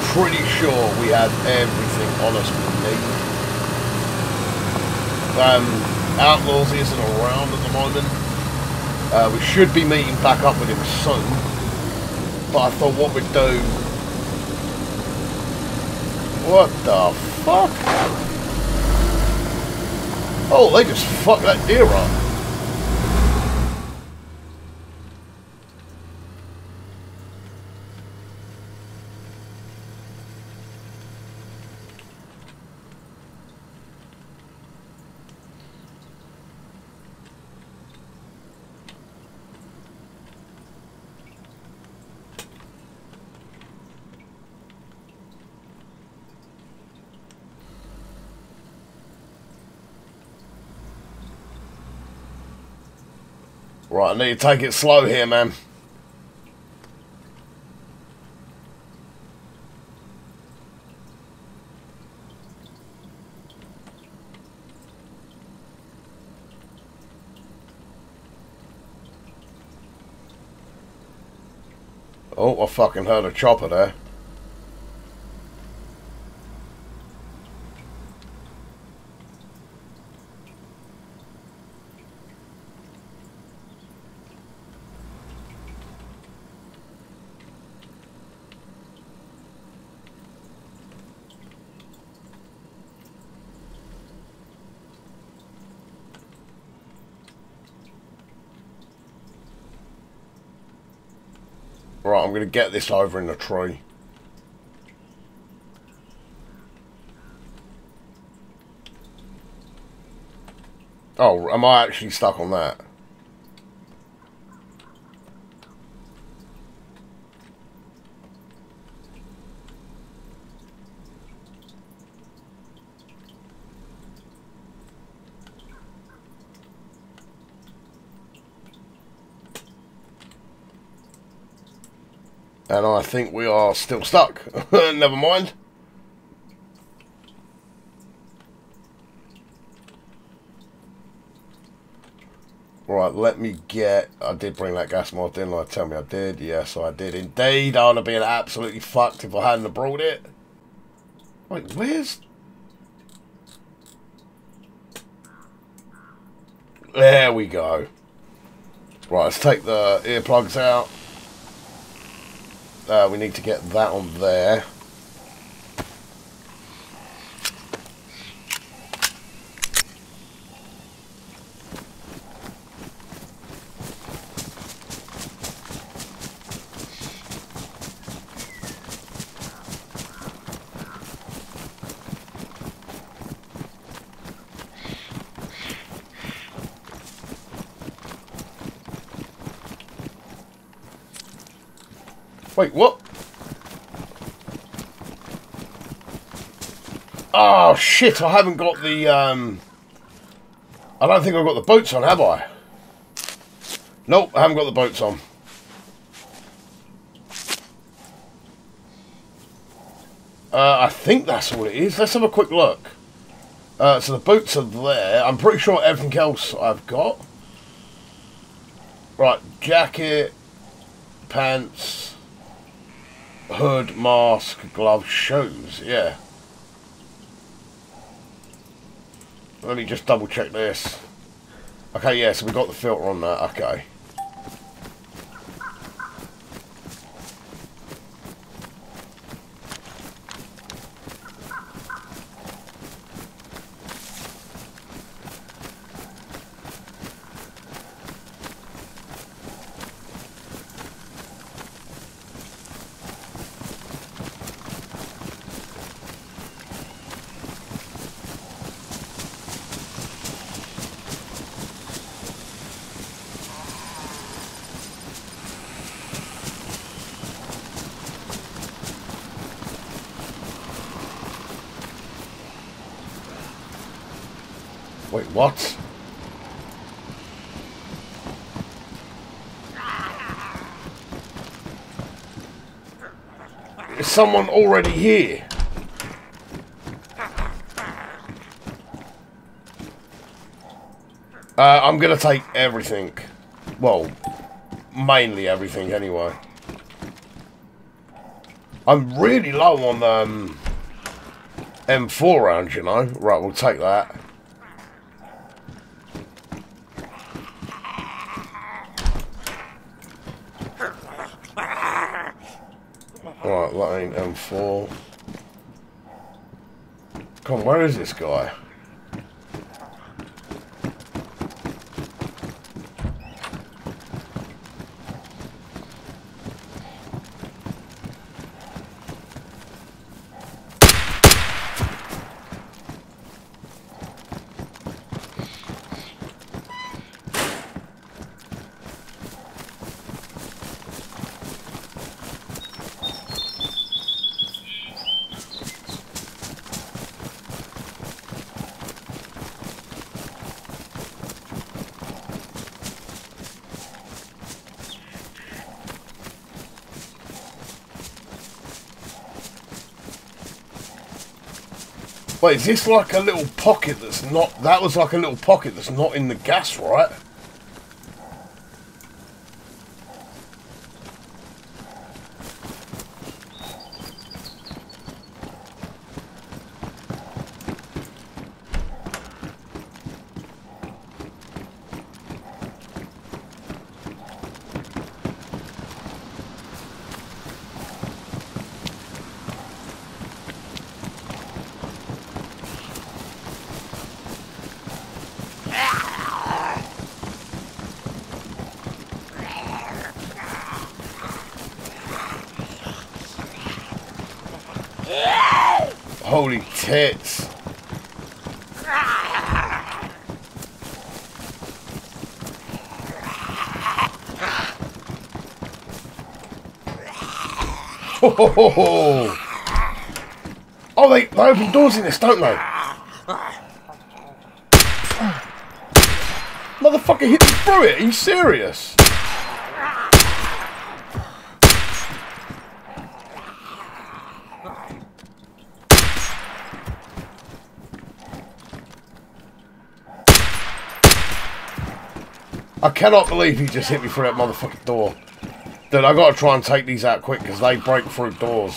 pretty sure we have everything on us we need. Outlaws isn't around at the moment. We should be meeting back up with him soon. But I thought what we'd do... What the fuck? Oh, they just fucked that deer up. Right, I need to take it slow here, man. Oh, I fucking heard a chopper there. Right, I'm going to get this over in the tree. Oh, am I actually stuck on that? And I think we are still stuck. Never mind. Right, let me get... I did bring that gas mod, didn't I? Tell me I did. Yes, I did indeed. I would have been absolutely fucked if I hadn't have brought it. Wait, where's... There we go. Right, let's take the earplugs out. We need to get that on there. Wait, what? Oh, shit, I haven't got the, I don't think I've got the boots on, have I? Nope, I haven't got the boots on. I think that's all it is. Let's have a quick look. So the boots are there. I'm pretty sure everything else I've got. Right, jacket, pants... hood, mask, gloves, shoes, yeah. Let me just double check this. Okay, yeah, so we got the filter on that, okay. Wait, what? Is someone already here? I'm gonna take everything. Well, mainly everything anyway. I'm really low on M4 rounds, you know. Right, we'll take that. Right, that ain't M4. Come on, where is this guy? Wait, is this like a little pocket that's not... That was like a little pocket that's not in the gas, right? Holy tits. Oh, they open doors in this, don't they? Motherfucker hit me through it. Are you serious? I cannot believe he just hit me through that motherfucking door. Dude, I gotta try and take these out quick because they break through doors.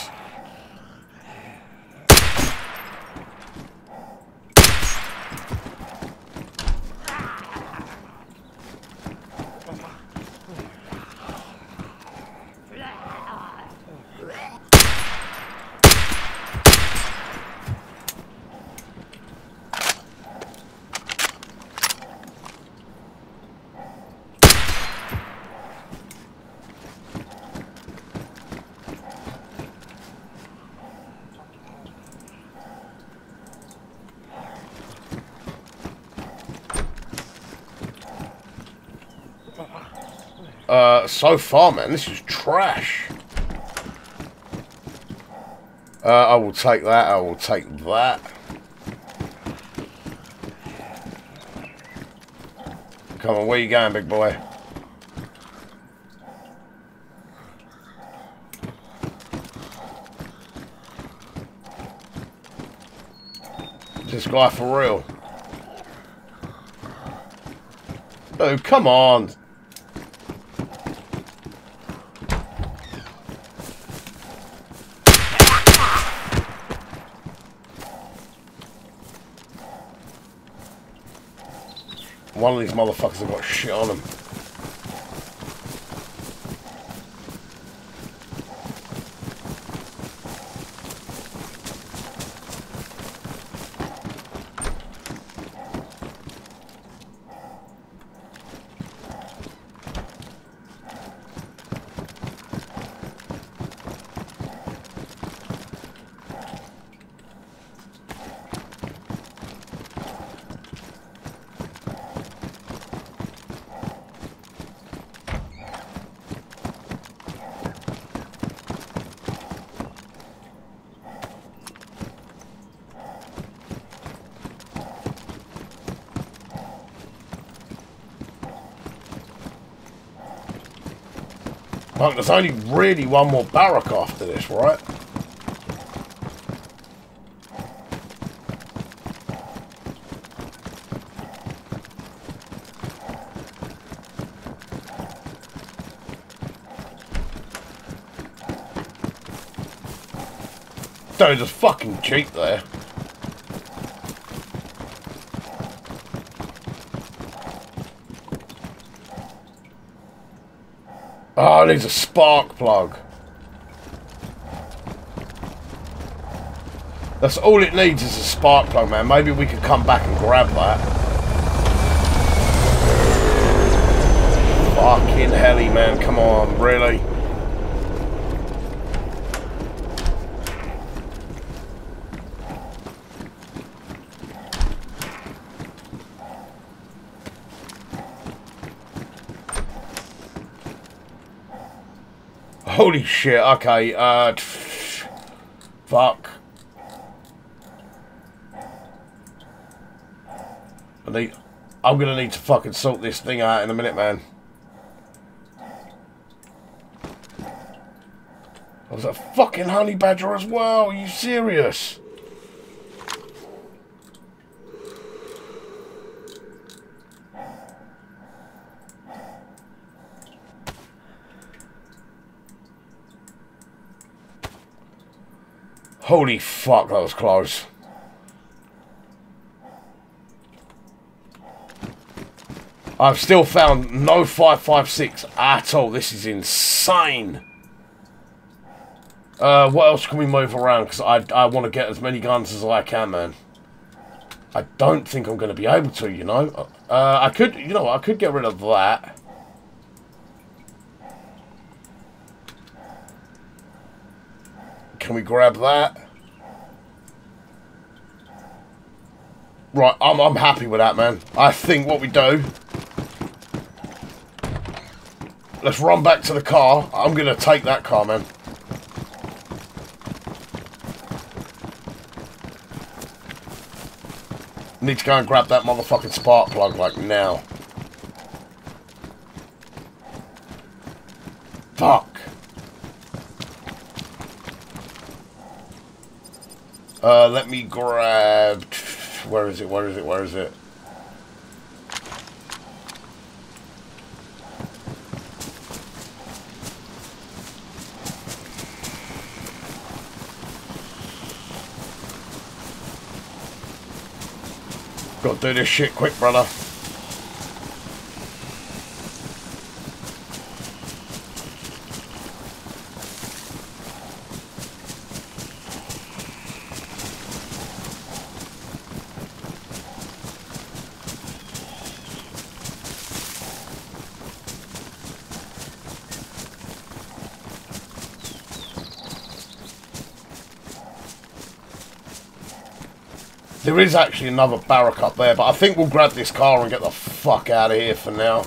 So far, man, this is trash. I will take that. I will take that. Come on, where you going, big boy? This guy for real? Oh, come on. One of these motherfuckers have got shit on them. There's only really one more barrack after this, right? dude is fucking cheap there. Oh, there's a spark plug. That's all it needs is a spark plug, man. Maybe we could come back and grab that. Fucking helly, man. Come on, really? Holy shit, okay, fuck. I'm gonna need to fucking sort this thing out in a minute, man. There's a fucking honey badger as well, are you serious? Holy fuck, that was close. I've still found no 5.56 at all. This is insane. What else can we move around? Because I want to get as many guns as I can, man. I don't think I'm going to be able to, you know. I could, you know, I could get rid of that. Can we grab that? Right, I'm happy with that, man. I think what we do... Let's run back to the car. I'm going to take that car, man. Need to go and grab that motherfucking spark plug, like, now. Fuck. Let me grab... Where is it? Where is it? Where is it? Gotta do this shit quick, brother. There is actually another barrack up there, but I think we'll grab this car and get the fuck out of here for now.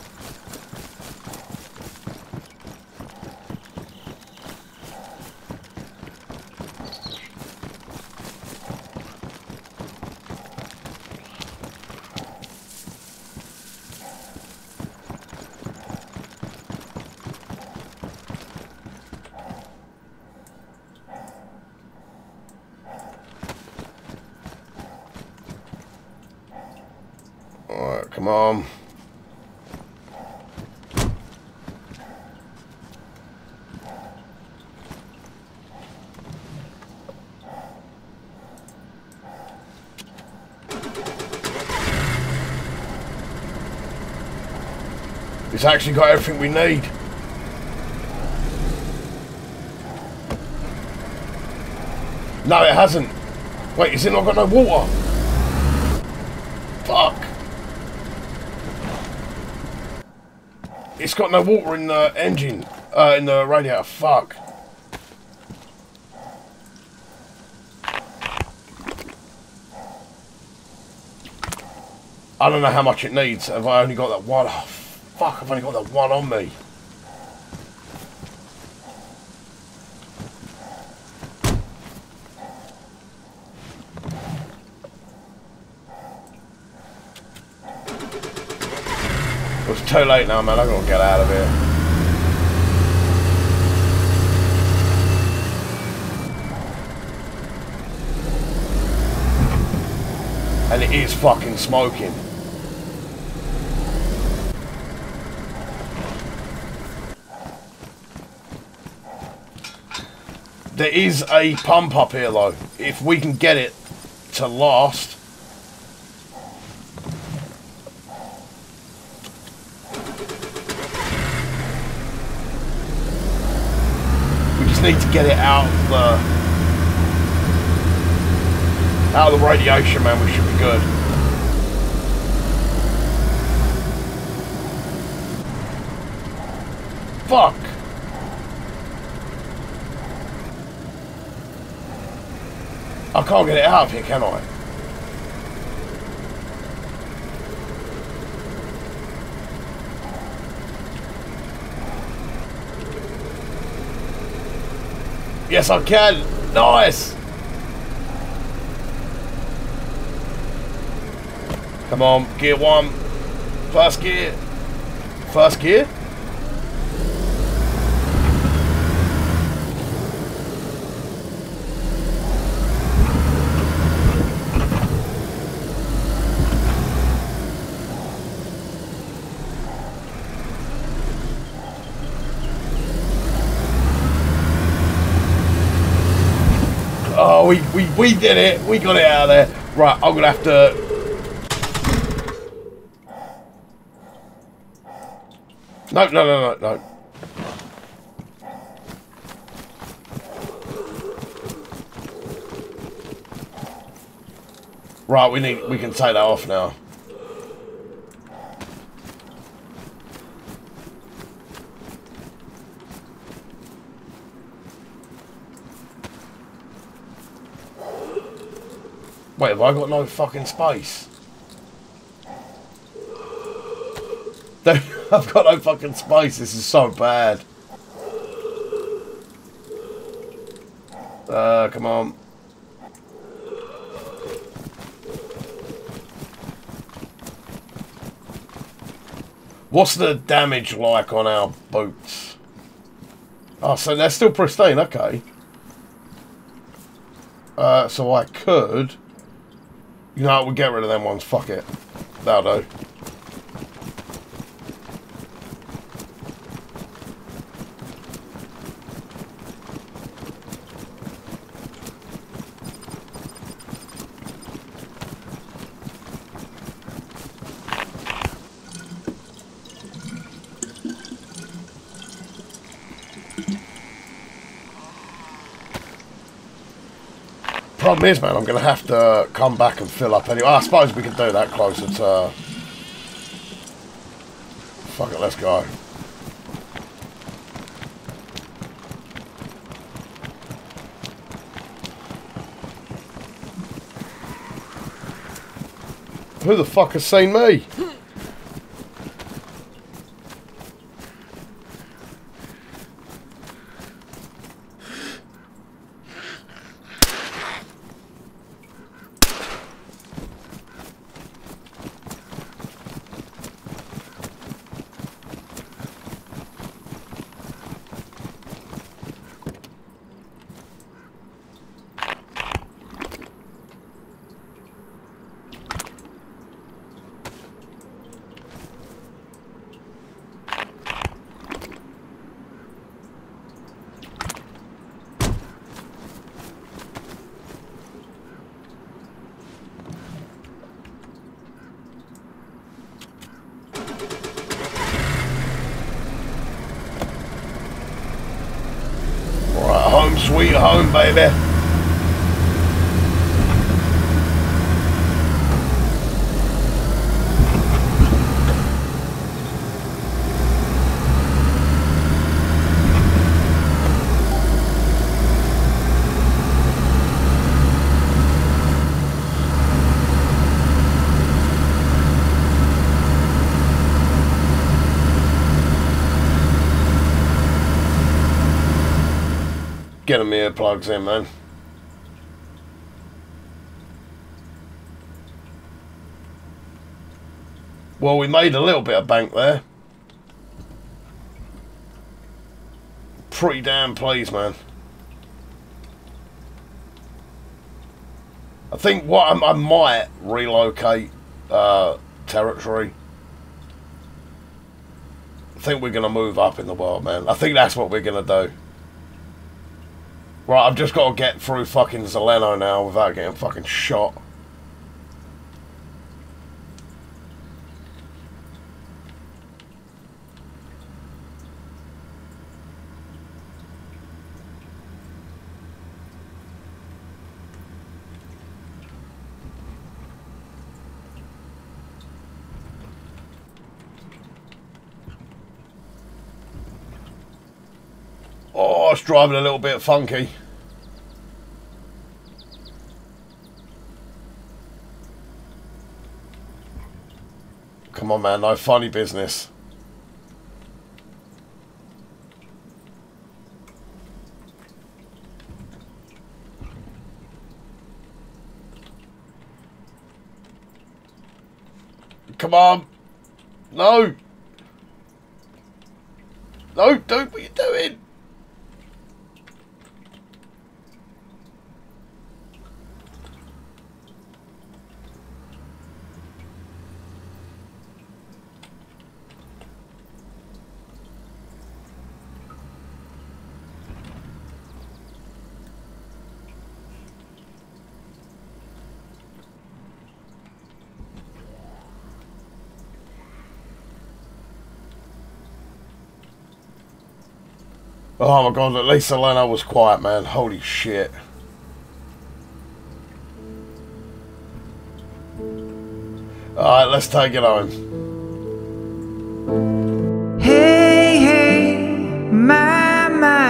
Alright, come on. It's actually got everything we need. No, it hasn't. Wait, is it not got no water? Fuck. It's got no water in the engine, in the radiator. Fuck. I don't know how much it needs. Have I only got that one? Oh, fuck, I've only got that one on me. It's too late now, man. I've got to get out of here. And it is fucking smoking. There is a pump up here, though. If we can get it to last. We just need to get it out of the radiation, man. We should be good. Fuck. I can't get it out of here, can I? Yes, I can. Nice. Come on, gear 1. First gear. First gear? Oh, we did it. We got it out of there. Right, I'm going to have to... No. Right, we can take that off now. Wait, have I got no fucking space? I've got no fucking space. This is so bad. Come on. What's the damage like on our boots? Oh, so they're still pristine. Okay. So I could... You know, we'll get rid of them ones. Fuck it. That'll do. Problem is, man, I'm going to have to come back and fill up anyway. I suppose we could do that closer to... Fuck it, let's go. Who the fuck has seen me? Sweet home, baby. Get them earplugs in, man. Well, we made a little bit of bank there. Pretty damn pleased, man. I think what I might relocate territory. I think we're going to move up in the world, man. I think that's what we're going to do. Right, I've just got to get through fucking Zeleno now without getting fucking shot. Oh, it's driving a little bit funky. Come on, man, no funny business. Come on. No. No, dude, what are you doing? Oh my god, at least Zeleno was quiet, man. Holy shit. Alright, let's take it home. Hey, hey, my,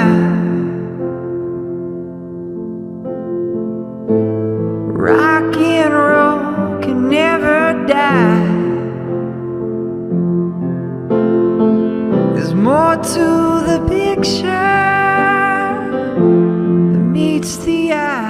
rock and roll can never die. There's more to the picture than meets the eye.